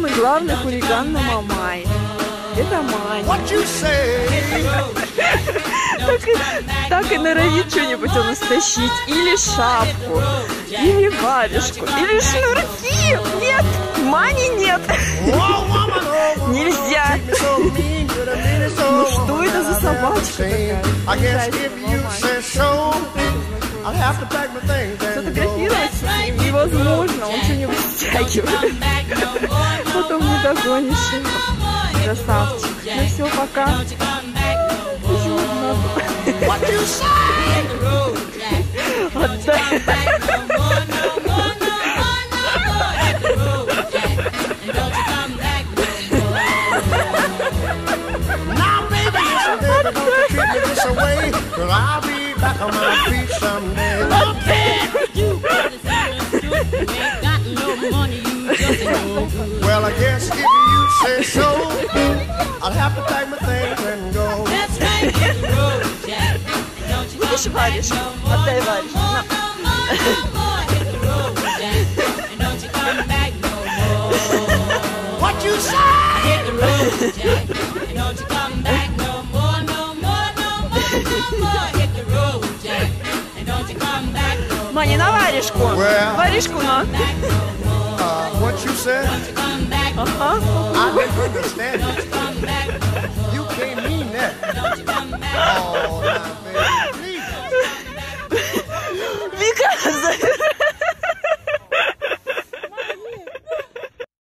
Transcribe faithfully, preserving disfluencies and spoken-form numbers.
главный хулиган на Мамай. Это Мани. Так и, так и норовит что-нибудь он стащить. Или шапку, или варежку, или шнурки. Нет, Мани нет. Нельзя. Ну что это за собачка такая? Фотографировать с ним невозможно, он что-нибудь стягивает. Потом не догонишь его. Красавчик. Ну все, пока. Отдай. Well, I guess if you say so, I'll have to pack my things and go. Будешь варежку? Отдай варежку. What you say? Hit the road, Jack, and don't you come back no more, no more, no more, no more. Hit the road, Jack, and don't you come back no more. Мани, на варежку. Well, варежку на. Uh, what you said? Ага. I didn't understand. You can't mean that. Oh, my baby.